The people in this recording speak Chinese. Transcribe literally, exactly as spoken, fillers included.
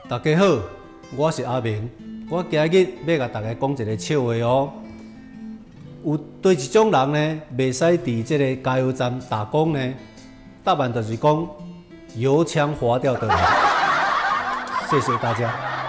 大家好，我是阿明。我今日要甲大家讲一个笑话哦。有对一种人呢，袂使伫即个加油站打工呢？答案就是讲油腔滑调的人。谢谢大家。